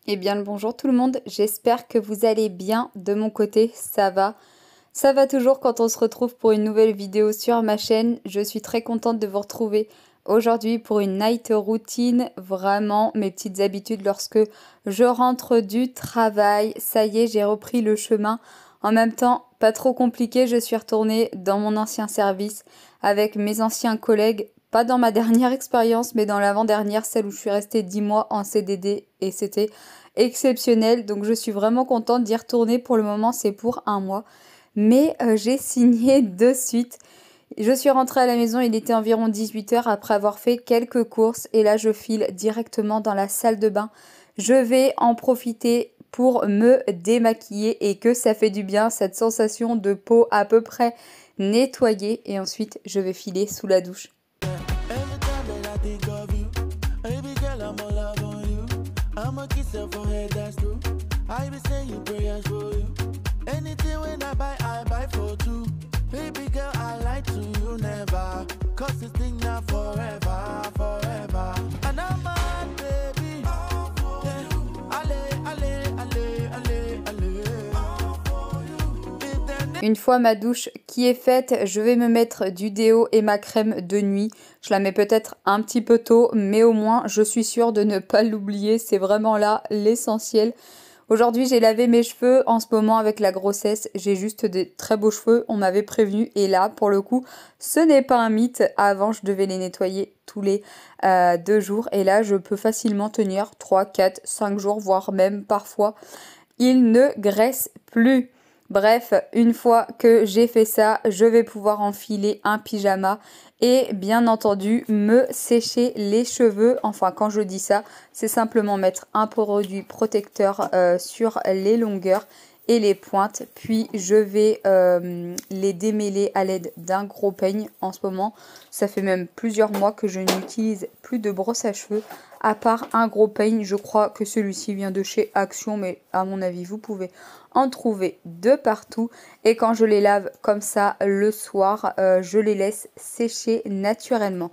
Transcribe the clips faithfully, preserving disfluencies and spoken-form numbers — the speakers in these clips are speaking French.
Eh bien le bonjour tout le monde, j'espère que vous allez bien. De mon côté, ça va. Ça va toujours quand on se retrouve pour une nouvelle vidéo sur ma chaîne. Je suis très contente de vous retrouver aujourd'hui pour une night routine. Vraiment mes petites habitudes lorsque je rentre du travail. Ça y est, j'ai repris le chemin. En même temps, pas trop compliqué, je suis retournée dans mon ancien service avec mes anciens collègues. Pas dans ma dernière expérience, mais dans l'avant-dernière, celle où je suis restée dix mois en C D D et c'était exceptionnel. Donc je suis vraiment contente d'y retourner. Pour le moment, c'est pour un mois. Mais euh, j'ai signé de suite. Je suis rentrée à la maison, il était environ dix-huit heures après avoir fait quelques courses. Et là, je file directement dans la salle de bain. Je vais en profiter pour me démaquiller et que ça fait du bien, cette sensation de peau à peu près nettoyée. Et ensuite, je vais filer sous la douche. Une fois ma douche qui est faite, je vais me mettre du déo et ma crème de nuit. Je la mets peut-être un petit peu tôt, mais au moins je suis sûre de ne pas l'oublier. C'est vraiment là l'essentiel. Aujourd'hui, j'ai lavé mes cheveux. En ce moment, avec la grossesse, j'ai juste des très beaux cheveux. On m'avait prévenu. Et là, pour le coup, ce n'est pas un mythe. Avant, je devais les nettoyer tous les euh, deux jours. Et là, je peux facilement tenir trois, quatre, cinq jours, voire même parfois. Ils ne graissent plus. Bref, une fois que j'ai fait ça, je vais pouvoir enfiler un pyjama et bien entendu me sécher les cheveux. Enfin, quand je dis ça, c'est simplement mettre un produit protecteur euh, sur les longueurs et les pointes. Puis je vais euh, les démêler à l'aide d'un gros peigne. En ce moment, ça fait même plusieurs mois que je n'utilise plus de brosse à cheveux. À part un gros peigne, je crois que celui-ci vient de chez Action, mais à mon avis, vous pouvez en trouver de partout. Et quand je les lave comme ça le soir, euh, je les laisse sécher naturellement.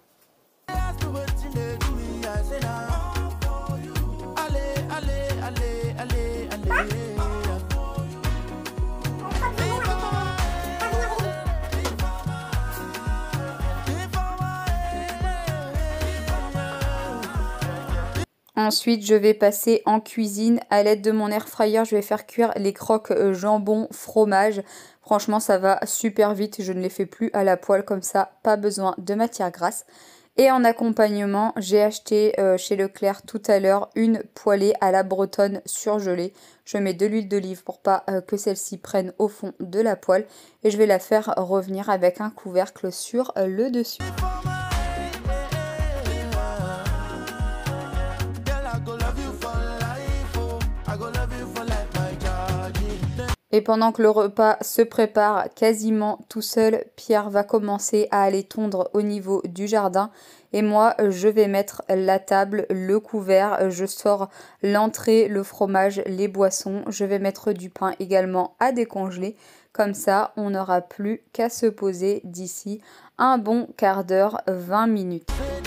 Ensuite, je vais passer en cuisine. À l'aide de mon air fryer, je vais faire cuire les croques jambon fromage. Franchement, ça va super vite. Je ne les fais plus à la poêle comme ça. Pas besoin de matière grasse. Et en accompagnement, j'ai acheté euh, chez Leclerc tout à l'heure une poêlée à la bretonne surgelée. Je mets de l'huile d'olive pour pas euh, que celle-ci prenne au fond de la poêle. Et je vais la faire revenir avec un couvercle sur euh, le dessus. Et pendant que le repas se prépare quasiment tout seul, Pierre va commencer à aller tondre au niveau du jardin. Et moi, je vais mettre la table, le couvert, je sors l'entrée, le fromage, les boissons. Je vais mettre du pain également à décongeler. Comme ça, on n'aura plus qu'à se poser d'ici un bon quart d'heure, vingt minutes.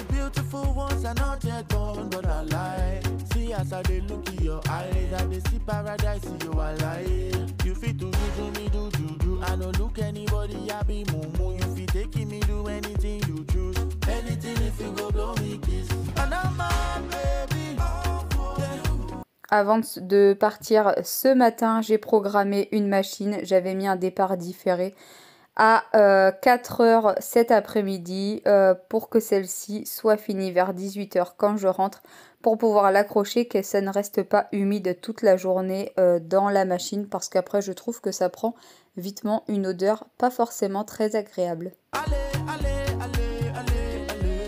Avant de partir ce matin, j'ai programmé une machine. J'avais mis un départ différé à euh, quatre heures cet après-midi euh, pour que celle-ci soit finie vers dix-huit heures quand je rentre pour pouvoir l'accrocher, que ça ne reste pas humide toute la journée euh, dans la machine parce qu'après je trouve que ça prend vitement une odeur pas forcément très agréable. Allez, allez, allez, allez, allez.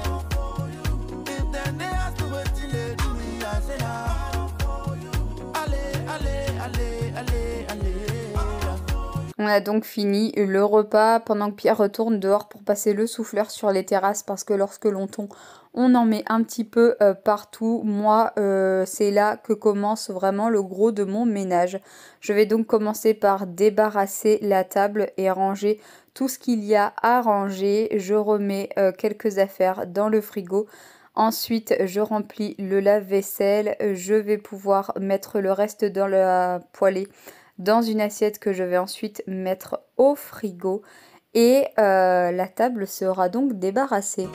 On a donc fini le repas pendant que Pierre retourne dehors pour passer le souffleur sur les terrasses parce que lorsque l'on tond, on en met un petit peu euh, partout. Moi, euh, c'est là que commence vraiment le gros de mon ménage. Je vais donc commencer par débarrasser la table et ranger tout ce qu'il y a à ranger. Je remets euh, quelques affaires dans le frigo. Ensuite, je remplis le lave-vaisselle. Je vais pouvoir mettre le reste dans la poêlée dans une assiette que je vais ensuite mettre au frigo. Et euh, la table sera donc débarrassée.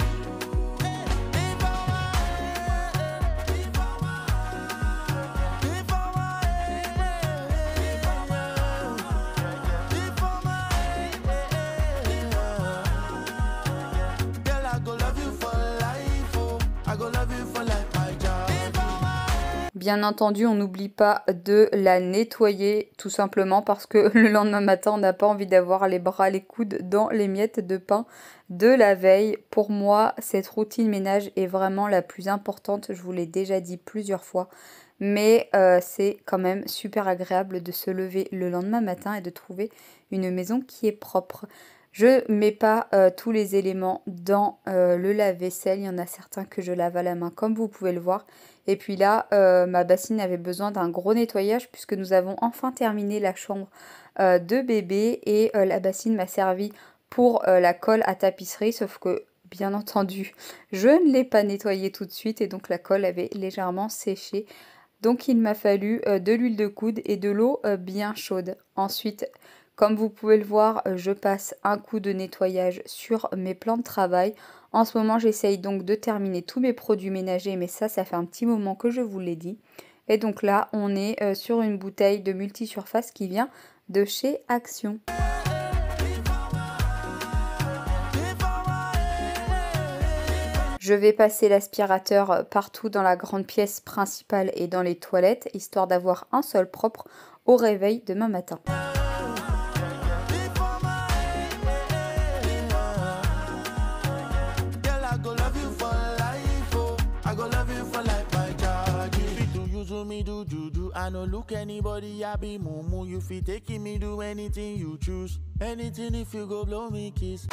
Bien entendu, on n'oublie pas de la nettoyer, tout simplement parce que le lendemain matin, on n'a pas envie d'avoir les bras, les coudes dans les miettes de pain de la veille. Pour moi, cette routine ménage est vraiment la plus importante, je vous l'ai déjà dit plusieurs fois. Mais euh, c'est quand même super agréable de se lever le lendemain matin et de trouver une maison qui est propre. Je ne mets pas euh, tous les éléments dans euh, le lave-vaisselle. Il y en a certains que je lave à la main, comme vous pouvez le voir. Et puis là, euh, ma bassine avait besoin d'un gros nettoyage puisque nous avons enfin terminé la chambre euh, de bébé. Et euh, la bassine m'a servi pour euh, la colle à tapisserie. Sauf que, bien entendu, je ne l'ai pas nettoyée tout de suite. Et donc la colle avait légèrement séché. Donc il m'a fallu euh, de l'huile de coude et de l'eau euh, bien chaude. Ensuite, comme vous pouvez le voir, je passe un coup de nettoyage sur mes plans de travail. En ce moment, j'essaye donc de terminer tous mes produits ménagers, mais ça, ça fait un petit moment que je vous l'ai dit. Et donc là, on est sur une bouteille de multisurface qui vient de chez Action. Je vais passer l'aspirateur partout dans la grande pièce principale et dans les toilettes, histoire d'avoir un sol propre au réveil demain matin. I no look anybody, I be mumu. You fit taking me do anything you choose. Anything if you go blow me kiss.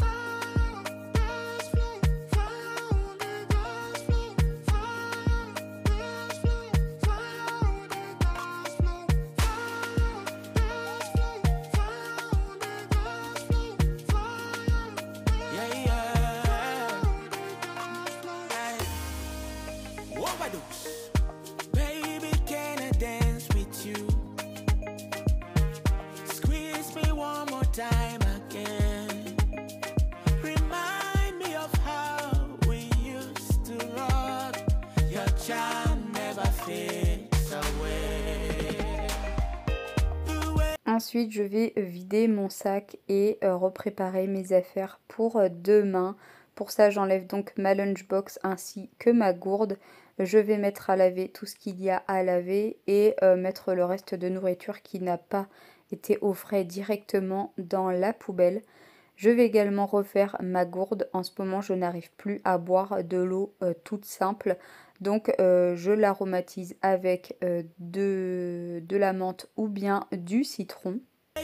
Ensuite, je vais vider mon sac et euh, repréparer mes affaires pour euh, demain. Pour ça, j'enlève donc ma lunchbox ainsi que ma gourde. Je vais mettre à laver tout ce qu'il y a à laver et euh, mettre le reste de nourriture qui n'a pas été au frais directement dans la poubelle. Je vais également refaire ma gourde. En ce moment, je n'arrive plus à boire de l'eau euh, toute simple. Donc, euh, je l'aromatise avec euh, de, de la menthe ou bien du citron.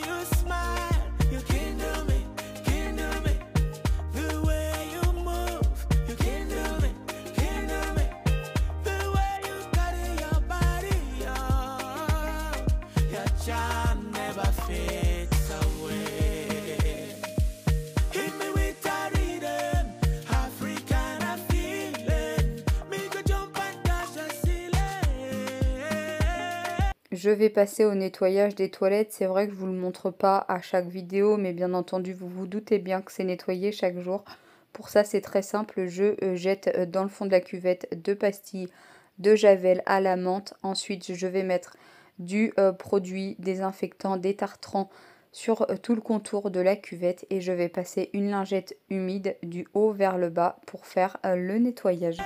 Je vais passer au nettoyage des toilettes. C'est vrai que je ne vous le montre pas à chaque vidéo, mais bien entendu, vous vous doutez bien que c'est nettoyé chaque jour. Pour ça, c'est très simple. Je jette dans le fond de la cuvette deux pastilles de Javel à la menthe. Ensuite, je vais mettre du euh, produit désinfectant détartrant sur euh, tout le contour de la cuvette et je vais passer une lingette humide du haut vers le bas pour faire euh, le nettoyage.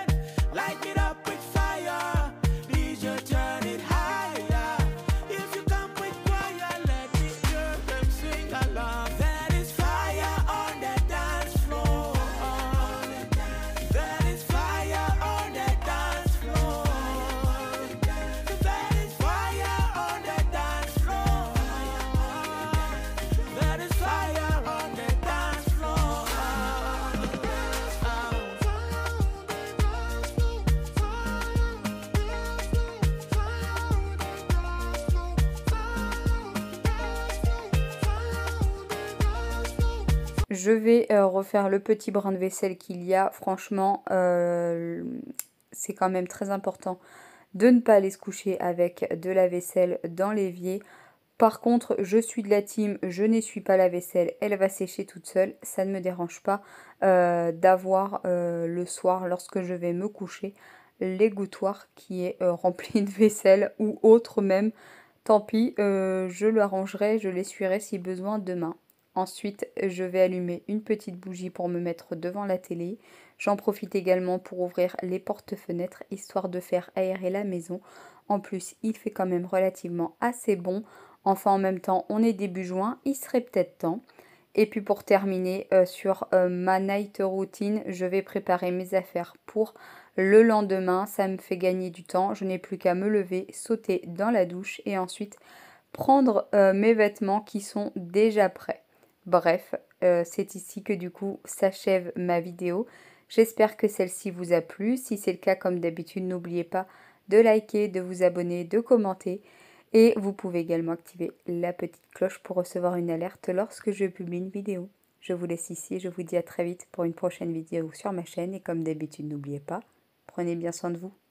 Je vais euh, refaire le petit brin de vaisselle qu'il y a. Franchement, euh, c'est quand même très important de ne pas aller se coucher avec de la vaisselle dans l'évier. Par contre, je suis de la team, je n'essuie pas la vaisselle, elle va sécher toute seule. Ça ne me dérange pas euh, d'avoir euh, le soir, lorsque je vais me coucher, l'égouttoir qui est euh, rempli de vaisselle ou autre même. Tant pis, euh, je l'arrangerai, je l'essuierai si besoin demain. Ensuite, je vais allumer une petite bougie pour me mettre devant la télé. J'en profite également pour ouvrir les portes-fenêtres, histoire de faire aérer la maison. En plus, il fait quand même relativement assez bon. Enfin, en même temps, on est début juin, il serait peut-être temps. Et puis pour terminer euh, sur euh, ma night routine, je vais préparer mes affaires pour le lendemain. Ça me fait gagner du temps. Je n'ai plus qu'à me lever, sauter dans la douche et ensuite prendre euh, mes vêtements qui sont déjà prêts. Bref, euh, c'est ici que du coup s'achève ma vidéo. J'espère que celle-ci vous a plu. Si c'est le cas, comme d'habitude, n'oubliez pas de liker, de vous abonner, de commenter. Et vous pouvez également activer la petite cloche pour recevoir une alerte lorsque je publie une vidéo. Je vous laisse ici et je vous dis à très vite pour une prochaine vidéo sur ma chaîne. Et comme d'habitude, n'oubliez pas, prenez bien soin de vous.